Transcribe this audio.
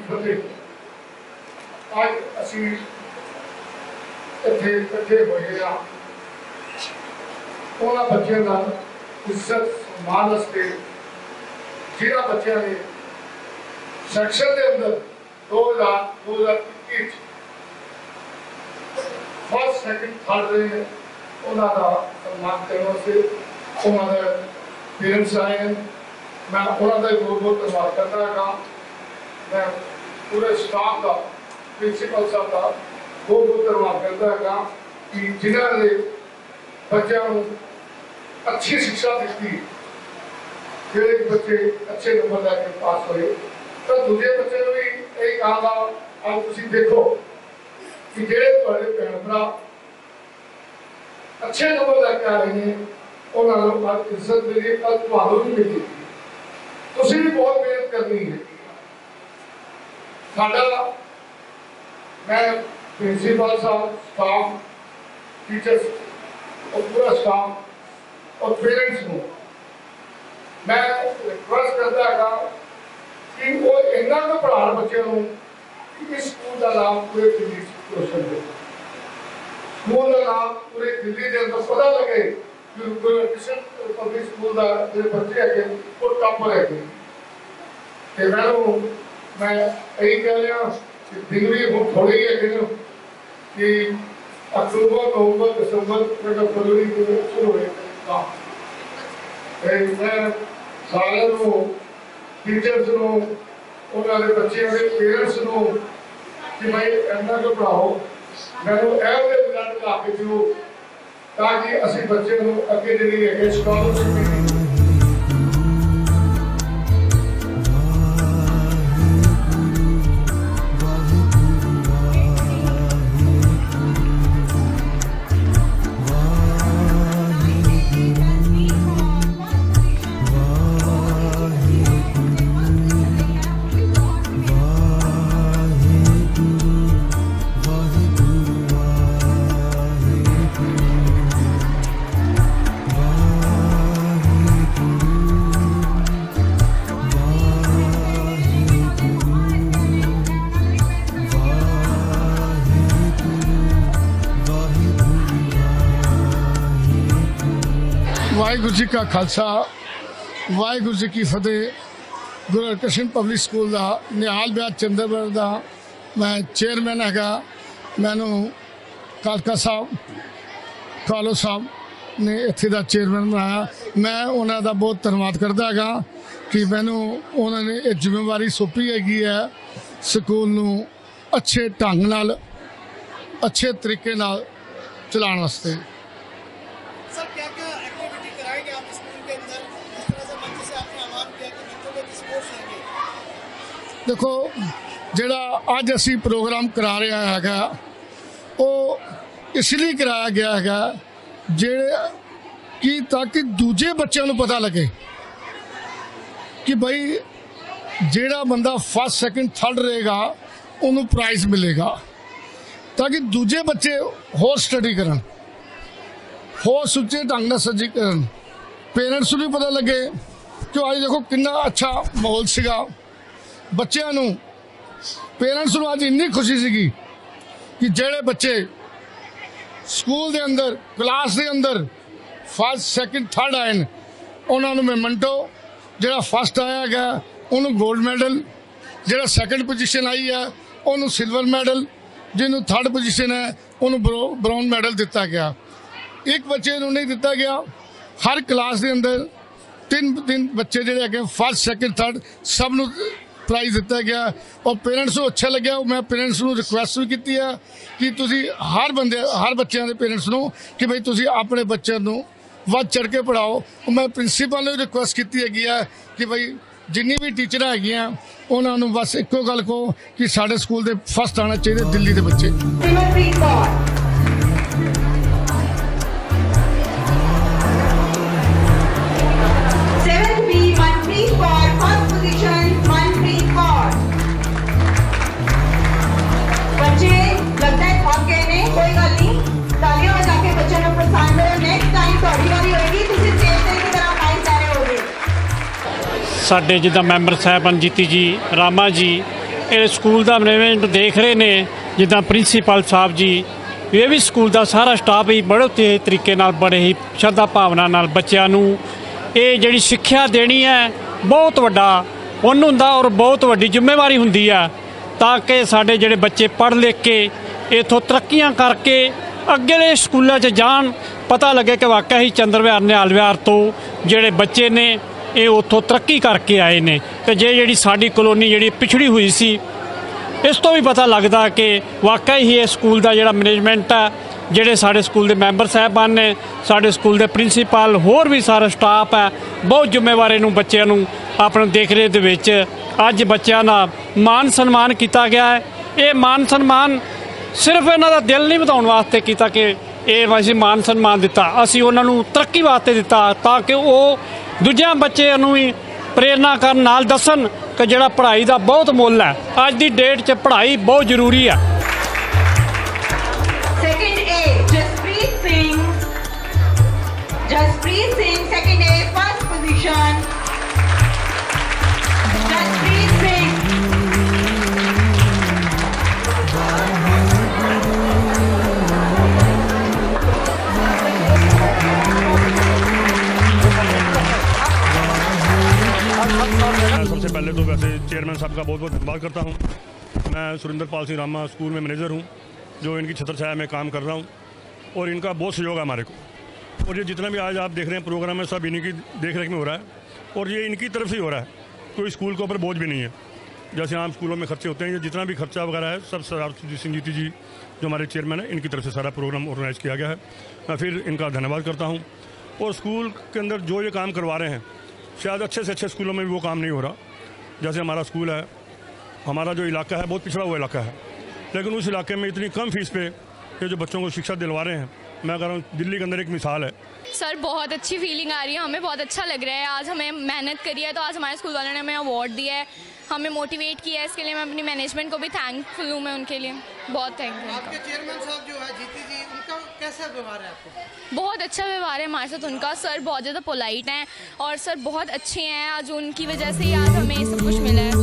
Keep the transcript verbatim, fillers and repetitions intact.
फतेह। अज असी इत्थे इकट्ठे होए हाँ उन्होंने बच्चों का इज्जत सम्मान वास्ते जिन्होंने बच्चों ने सैक्शन के अंदर दो हज़ार दो हज़ार इक्की फर्स्ट सैकेंड थर्ड रहे हैं उन्होंने सम्मान करने वास्ते उन्होंने पेरेंट्स आए हैं। मैं उन्होंने बहुत बहुत धन्यवाद करता है। मैं पूरे स्टाफ का प्रिंसीपल साहब का बहुत बहुत धन्यवाद करता है कि जिन्होंने बच्चों को अच्छी शिक्षा दी, जोड़े बच्चे अच्छे नंबर लैके पास हुए तो दूसरे बच्चे भी यही कहा अब तुम देखो कि जोड़े थोड़े भैन भरा अच्छे नंबर लैके आ रहे हैं उन्होंने अज इज्जत मिली, कल तुम्हारा भी मिली। तुम भी बहुत मेहनत करनी है। साडा मैं प्रिंसीपल साहब स्टाफ टीचर्स और पूरा स्टाफ और पेरेंट्स को मैं रिक्वेस्ट करता है कि वो इन्ना को पढ़ा बच्चों को कि इस स्कूल का नाम पूरे दिल्ली रोशन हो, स्कूल का नाम पूरे दिल्ली के अंदर पता लगे कि गुरकिशन पब्लिक स्कूल का जो बच्चे है वो टॉपर है। मैं मैं यही कह रहा कि डिग्री हम थोड़ी है कि अक्टूबर नवंबर दिसंबर फरवरी शुरू हुए मैं सारे टीचर्स उन्होंने बच्चों के पेरेंट्स को कि भाई इन्ना को पढ़ाओ मैं एवरेज रिजल्ट ला के दो ताकि असी बच्चे को अगे जी है स्कॉलरशिप वाहिगुरू जी का खालसा वाहिगुरू जी की फतेह। गुरु हरकृष्ण पब्लिक स्कूल का निहाल ब्याज चंद्रपुर का मैं चेयरमैन हैगा। मैनू कालका साहब कालो साहब ने इत्थे का चेयरमैन बनाया। मैं उन्होंने बहुत धन्यवाद करता है कि मैनू उन्होंने ये जिम्मेवारी सौंपी हैगी है स्कूल नू अच्छे ढंग नाल अच्छे तरीके नाल चलाने वास्ते। देखो जिहड़ा अज असी प्रोग्राम करा रहे हैगा वो इसलिए कराया गया है जेड़े कि ताकि दूजे बच्चों को पता लगे कि भाई जेड़ा बंदा फर्स्ट सैकेंड थर्ड रहेगा उन्होंने प्राइज मिलेगा, ताकि दूजे बच्चे होर स्टडी करन होर सुचे ढंग नाल सजी करन। पेरेंट्स को भी पता लगे कि आज देखो कितना अच्छा माहौल सीगा बच्चों नू पेरेंट्स नू आज इन्नी खुशी सीगी कि जेड़े बच्चे स्कूल दे अंदर क्लास दे अंदर फर्स्ट सैकेंड थर्ड आए उन्होंने मेमेंटो, जेड़ा फर्स्ट आया गया उन्होंने गोल्ड मैडल, जेड़ा सैकेंड पोजीशन आई है उन्होंने सिल्वर मैडल, जिन्हों थर्ड पोजीशन है उन्होंने ब्राउन मैडल दिता गया। एक बच्चे नू नहीं दिता गया। हर क्लास के अंदर तीन तीन बच्चे जेड़े है फर्स्ट सैकेंड थर्ड सब नू प्राइज दिता गया और पेरेंट्स को अच्छा लग्या। मैं पेरेंट्स को रिक्वेस्ट भी की है कि तुसी हर बंदे हर बच्चों के पेरेंट्स को कि भाई तुसी अपने बच्चों को वध चढ़ के पढ़ाओ। मैं प्रिंसीपल ने रिक्वेस्ट की है कि भाई जिन्नी भी टीचर है उन्होंने बस एको गल कहो कि साढ़े स्कूल के फर्स्ट आना चाहिए दिल्ली के बच्चे। साडे जिद्दां मैंबर साहब जीती जी रामा जी ਇਹ ਸਕੂਲ ਦਾ ਮੈਨੇਜਮੈਂਟ ਦੇਖ ਰਹੇ ਨੇ, ਜਿੱਦਾਂ ਪ੍ਰਿੰਸੀਪਲ ਸਾਹਿਬ ਜੀ, ਇਹ ਵੀ ਸਕੂਲ ਦਾ ਸਾਰਾ ਸਟਾਫ ਹੀ ਬੜੇ ਤੇਜ਼ ਤਰੀਕੇ ਨਾਲ, ਬੜੇ ਹੀ ਸ਼ਰਧਾ ਭਾਵਨਾ ਨਾਲ ਬੱਚਿਆਂ ਨੂੰ ਇਹ ਜਿਹੜੀ ਸਿੱਖਿਆ ਦੇਣੀ ਹੈ ਬਹੁਤ ਵੱਡਾ ਪੁੰਨ ਹੁੰਦਾ ਔਰ ਬਹੁਤ ਵੱਡੀ ਜ਼ਿੰਮੇਵਾਰੀ ਹੁੰਦੀ ਆ, ਤਾਂ ਕਿ ਸਾਡੇ ਜਿਹੜੇ ਬੱਚੇ ਪੜ੍ਹ ਲਿਖ ਕੇ ਇੱਥੋਂ ਤਰੱਕੀਆਂ ਕਰਕੇ ਅੱਗੇ ਦੇ ਸਕੂਲਾਂ 'ਚ ਜਾਣ, ਪਤਾ ਲੱਗੇ ਕਿ ਵਾਕਿਆ ਹੀ ਚੰਦਰ ਵਿਹਾਰ ਨਿਹਾਲ ਵਿਹਾਰ ਤੋਂ ਜਿਹੜੇ ਬੱਚੇ ਨੇ ਇਹ ਉੱਥੋਂ ਤਰੱਕੀ ਕਰਕੇ ਆਏ ਨੇ। ਤੇ ਜੇ ਜਿਹੜੀ ਸਾਡੀ ਕਲੋਨੀ ਜਿਹੜੀ ਪਿਛੜੀ ਹੋਈ ਸੀ, ਇਸ ਤੋਂ ਵੀ ਪਤਾ ਲੱਗਦਾ ਕਿ ਵਾਕਿਆ ਹੀ ਇਹ ਸਕੂਲ ਦਾ ਜਿਹੜਾ ਮੈਨੇਜਮੈਂਟ ਹੈ, ਜਿਹੜੇ ਸਾਡੇ ਸਕੂਲ ਦੇ ਮੈਂਬਰ ਸਾਹਿਬਾਨ ਨੇ, ਸਾਡੇ ਸਕੂਲ ਦੇ ਪ੍ਰਿੰਸੀਪਲ, ਹੋਰ ਵੀ ਸਾਰਾ ਸਟਾਫ ਹੈ, ਬਹੁਤ ਜ਼ਿੰਮੇਵਾਰੀ ਨੂੰ ਬੱਚਿਆਂ ਨੂੰ ਆਪਣੇ ਦੇਖ ਰੇਖ ਦੇ ਵਿੱਚ ਅੱਜ ਬੱਚਿਆਂ ਦਾ ਮਾਨ ਸਨਮਾਨ ਕੀਤਾ ਗਿਆ ਹੈ। ਇਹ ਮਾਨ ਸਨਮਾਨ ਸਿਰਫ ਇਹਨਾਂ ਦਾ ਦਿਲ ਨਹੀਂ ਵਧਾਉਣ ਵਾਸਤੇ ਕੀਤਾ ਕਿ ਇਹ ਅਸੀਂ ਮਾਨ ਸਨਮਾਨ ਦਿੱਤਾ, ਅਸੀਂ ਉਹਨਾਂ ਨੂੰ ਤਰੱਕੀ ਵਾਸਤੇ ਦਿੱਤਾ, ਤਾਂ ਕਿ ਉਹ ਦੂਜਿਆਂ ਬੱਚਿਆਂ ਨੂੰ ਵੀ ਪ੍ਰੇਰਨਾ ਕਰਨ, ਨਾਲ ਦੱਸਣ ਕਿ ਜਿਹੜਾ ਪੜ੍ਹਾਈ ਦਾ ਬਹੁਤ ਮੁੱਲ ਹੈ। ਅੱਜ ਦੀ ਡੇਟ 'ਚ ਪੜ੍ਹਾਈ ਬਹੁਤ ਜ਼ਰੂਰੀ ਹੈ। Second A, Jasprit Singh. Jasprit Singh, second A, first position. Jasprit Singh. सबसे पहले तो वैसे चेयरमैन साहब का बहुत बहुत धन्यवाद करता हूँ। मैं सुरेंद्र पाल सिंह रामा स्कूल में मैनेजर हूँ, जो इनकी छत्र छाया में काम कर रहा हूँ, और इनका बहुत सहयोग है हमारे को। और ये जितना भी आज आप देख रहे हैं प्रोग्राम है, सब इन्हीं की देख रेख में हो रहा है, और ये इनकी तरफ से ही हो रहा है, कोई स्कूल के ऊपर बोझ भी नहीं है। जैसे आम स्कूलों में खर्चे होते हैं, जितना भी खर्चा वगैरह है सब सरदार सिंह जीती जी जो हमारे चेयरमैन है, इनकी तरफ से सारा प्रोग्राम ऑर्गेनाइज किया गया है। मैं फिर इनका धन्यवाद करता हूँ। और स्कूल के अंदर जो ये काम करवा रहे हैं, शायद अच्छे से अच्छे स्कूलों में भी वो काम नहीं हो रहा। जैसे हमारा स्कूल है, हमारा जो इलाका है बहुत पिछड़ा हुआ इलाका है, लेकिन उस इलाके में इतनी कम फीस पे ये जो बच्चों को शिक्षा दिलवा रहे हैं, मैं कह रहा हूँ दिल्ली के अंदर एक मिसाल है। सर बहुत अच्छी फीलिंग आ रही है, हमें बहुत अच्छा लग रहा है। आज हमें मेहनत करी है तो आज हमारे स्कूल वालों ने हमें अवार्ड दिया है, हमें मोटिवेट किया है। इसके लिए मैं अपनी मैनेजमेंट को भी थैंकफुल हूँ, मैं उनके लिए बहुत थैंकफुल। आपके चेयरमैन साहब जो है जीती जी, उनका कैसा व्यवहार है आपको? बहुत अच्छा व्यवहार है हमारे साथ उनका। सर बहुत ज़्यादा पोलाइट हैं और सर बहुत अच्छे हैं। आज उनकी वजह से ही आज हमें सब कुछ मिला है।